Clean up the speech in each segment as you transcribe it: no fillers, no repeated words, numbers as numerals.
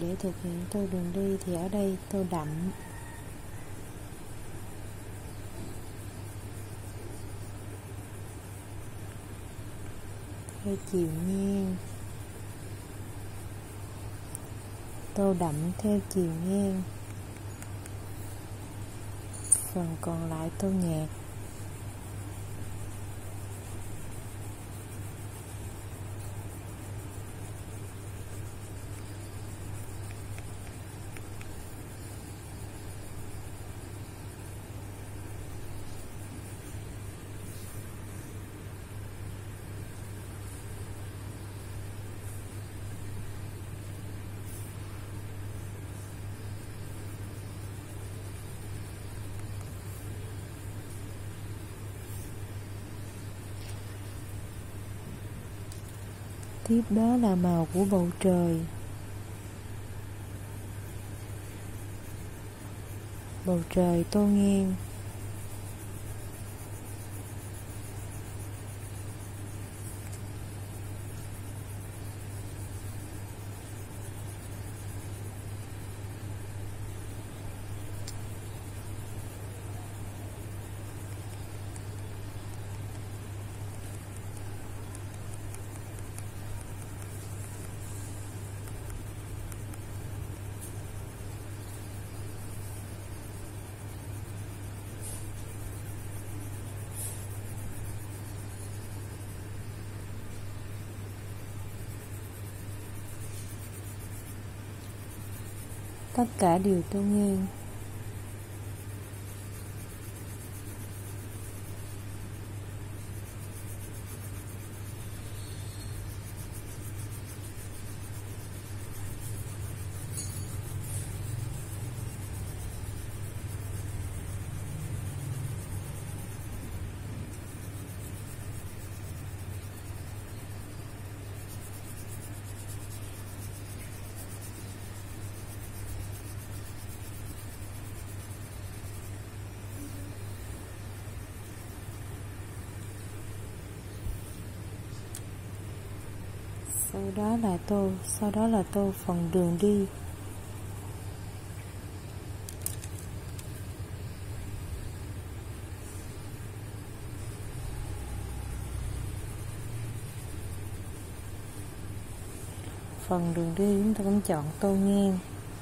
để thực hiện tô đường đi thì ở đây tô đậm. Theo chiều ngang. Tô đậm theo chiều ngang. Phần còn lại tô nhạt. Tiếp đó là màu của bầu trời. Bầu trời tô ngang. Tất cả đều tô ngang. Sau đó là tô phần đường đi. Phần đường đi chúng ta cũng chọn tô ngang.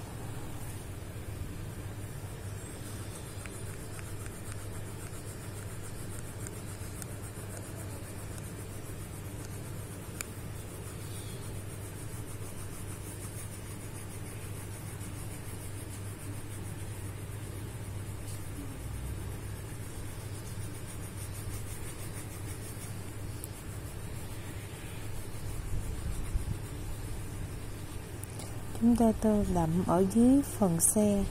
Chúng ta tô đậm ở dưới phần xe.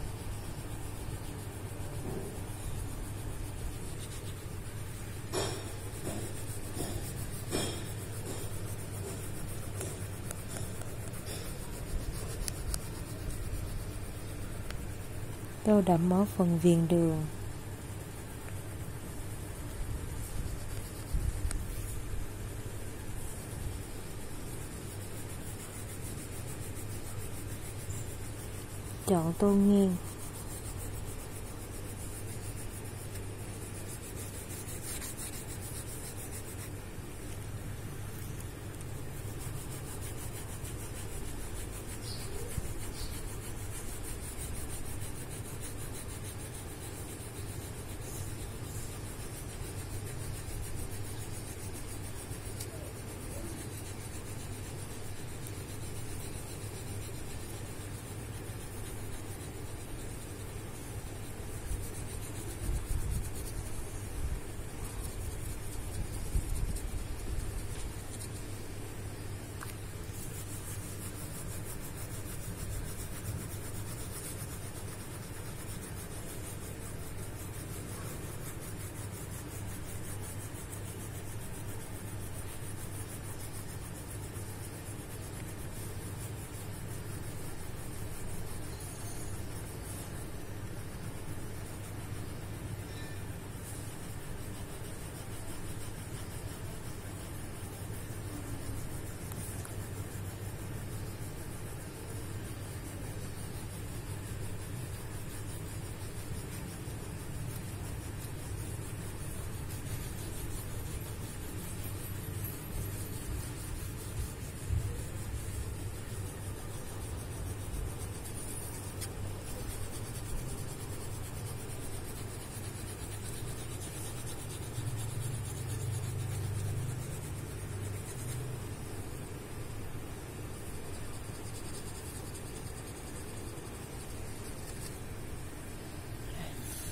Tô đậm ở phần viền đường. Chọn tô ngang.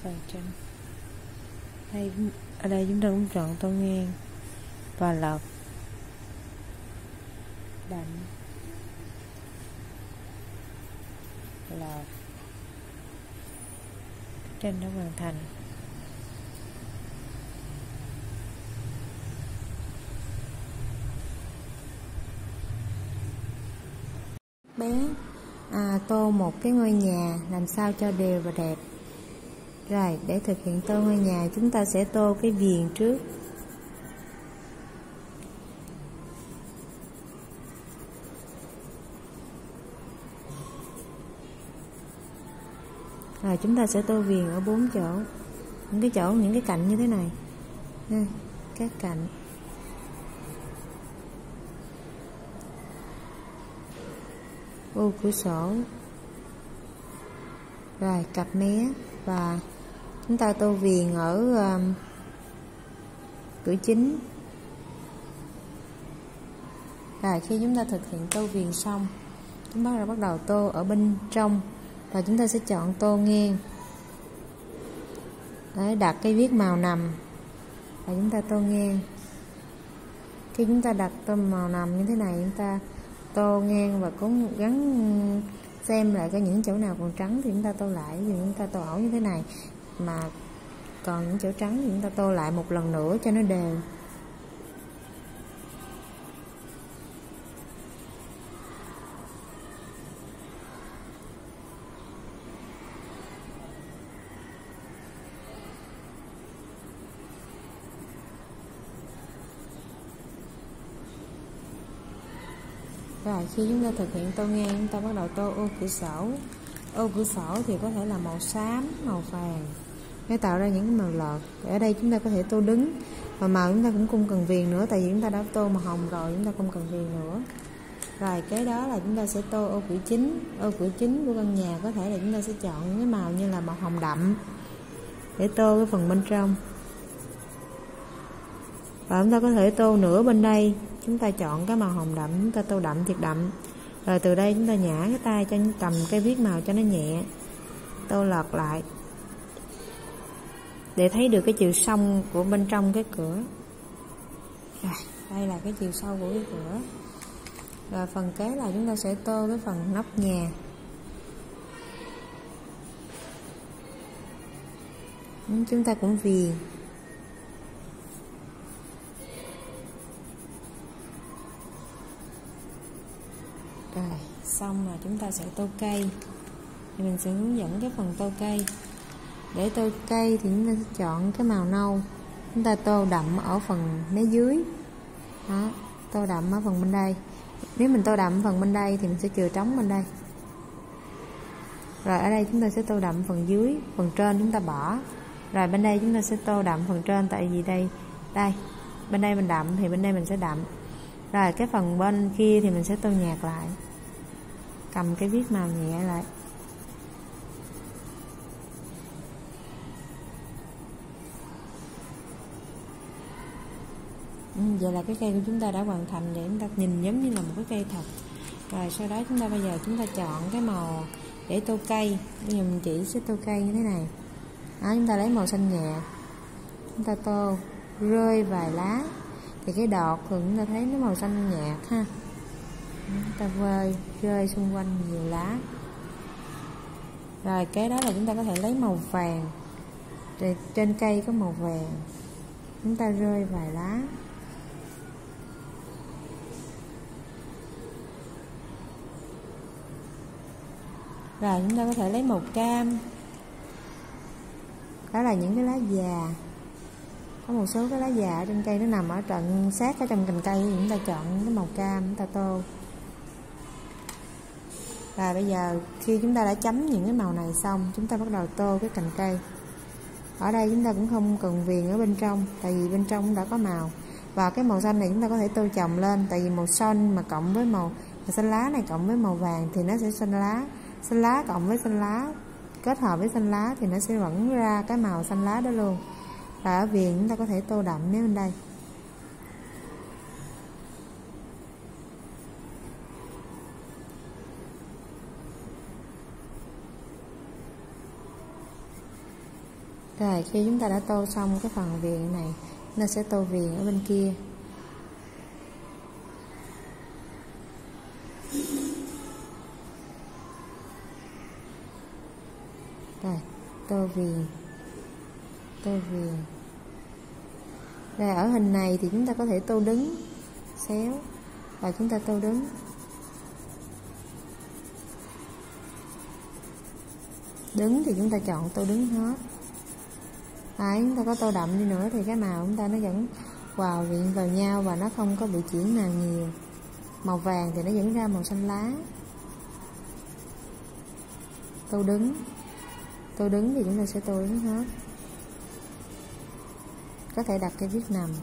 vào trong đây. Ở đây chúng ta cũng chọn tô ngang và lọt đậm, lọt trên đã hoàn thành. Bé tô một cái ngôi nhà làm sao cho đều và đẹp. Rồi để thực hiện tô ngôi nhà, chúng ta sẽ tô cái viền trước. Rồi chúng ta sẽ tô viền ở 4 chỗ, những cái cạnh như thế này, các cạnh. Ô cửa sổ, rồi cặp mé, và chúng ta tô viền ở cửa chính. Rồi khi chúng ta thực hiện tô viền xong, chúng ta bắt đầu tô ở bên trong. Rồi chúng ta sẽ chọn tô ngang. Đấy, đặt cái viết màu nằm và chúng ta tô ngang. Khi chúng ta đặt tô màu nằm như thế này, chúng ta tô ngang và cố gắng xem lại có những chỗ nào còn trắng thì chúng ta tô lại. Ví dụ chúng ta tô ẩu như thế này mà còn những chỗ trắng thì chúng ta tô lại một lần nữa cho nó đều. Rồi khi chúng ta thực hiện tô ngang, chúng ta bắt đầu tô ô cửa sổ. Ô cửa sổ thì có thể là màu xám, màu vàng để tạo ra những cái màu lợt. Ở đây chúng ta có thể tô đứng, và màu chúng ta cũng không cần viền nữa, tại vì chúng ta đã tô màu hồng rồi, chúng ta không cần viền nữa. Rồi cái đó là chúng ta sẽ tô ô cửa chính. Ô cửa chính của căn nhà có thể là chúng ta sẽ chọn những cái màu như là màu hồng đậm để tô cái phần bên trong. Và chúng ta có thể tô nửa bên đây, chúng ta chọn cái màu hồng đậm, chúng ta tô đậm thiệt đậm. Rồi từ đây chúng ta nhả cái tay cho cầm cái viết màu cho nó nhẹ, tô lọt lại để thấy được cái chiều sâu của bên trong cái cửa. Rồi, đây là cái chiều sâu của cái cửa. Rồi phần kế là chúng ta sẽ tô cái phần nóc nhà. Chúng ta cũng viền. Rồi xong là chúng ta sẽ tô cây. Thì mình sẽ hướng dẫn cái phần tô cây. Để tô cây thì chúng ta sẽ chọn cái màu nâu, chúng ta tô đậm ở phần mé dưới. Đó, tô đậm ở phần bên đây. Nếu mình tô đậm phần bên đây thì mình sẽ chừa trống bên đây. Rồi ở đây chúng ta sẽ tô đậm phần dưới, phần trên chúng ta bỏ. Rồi bên đây chúng ta sẽ tô đậm phần trên, tại vì đây bên đây mình đậm thì bên đây mình sẽ đậm. Rồi cái phần bên kia thì mình sẽ tô nhạt lại, cầm cái viết màu nhẹ lại. Vậy là cái cây của chúng ta đã hoàn thành, để chúng ta nhìn giống như là một cái cây thật. Rồi sau đó bây giờ chúng ta chọn cái màu để tô cây. Bây giờ mình chỉ sẽ tô cây như thế này. Đó, chúng ta lấy màu xanh nhạt, chúng ta tô rơi vài lá. Thì cái đọt thường chúng ta thấy nó màu xanh nhạt ha. Chúng ta rơi xung quanh nhiều lá. Rồi cái đó là chúng ta có thể lấy màu vàng. Rồi trên cây có màu vàng, chúng ta rơi vài lá. Rồi chúng ta có thể lấy màu cam. Đó là những cái lá già. Có một số cái lá già ở trên cây nó nằm ở trận sát ở trong cành cây, thì chúng ta chọn cái màu cam, chúng ta tô. Và bây giờ khi chúng ta đã chấm những cái màu này xong, chúng ta bắt đầu tô cái cành cây. Ở đây chúng ta cũng không cần viền ở bên trong, tại vì bên trong cũng đã có màu. Và cái màu xanh này chúng ta có thể tô chồng lên, tại vì màu xanh mà cộng với màu xanh lá này cộng với màu vàng thì nó sẽ xanh lá cộng với xanh lá kết hợp với xanh lá thì nó sẽ vẫn ra cái màu xanh lá đó luôn. Và ở viền chúng ta có thể tô đậm nếu bên đây. Rồi khi chúng ta đã tô xong cái phần viền này, nó sẽ tô viền ở bên kia. Rồi tô viền, tô viền. Rồi ở hình này thì chúng ta có thể tô đứng xéo, và chúng ta tô đứng. Đứng thì chúng ta chọn tô đứng hết. Chúng ta có tô đậm đi nữa thì cái màu chúng ta nó vẫn hòa quyện vào nhau và nó không có bị chuyển màu nhiều. Màu vàng thì nó vẫn ra màu xanh lá. Tô đứng, tô đứng thì chúng ta sẽ tô đứng hết. Có thể đặt cái viết nằm.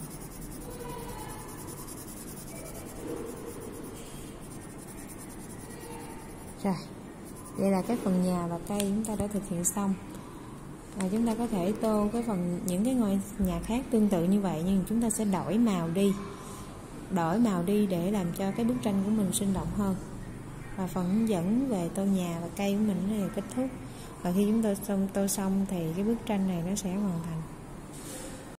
Rồi, vậy là cái phần nhà và cây chúng ta đã thực hiện xong. Chúng ta có thể tô cái phần những cái ngôi nhà khác tương tự như vậy, nhưng chúng ta sẽ đổi màu đi để làm cho cái bức tranh của mình sinh động hơn. Và phần hướng dẫn về tô nhà và cây của mình nó là kết thúc. Và khi chúng ta tô xong thì cái bức tranh này nó sẽ hoàn thành.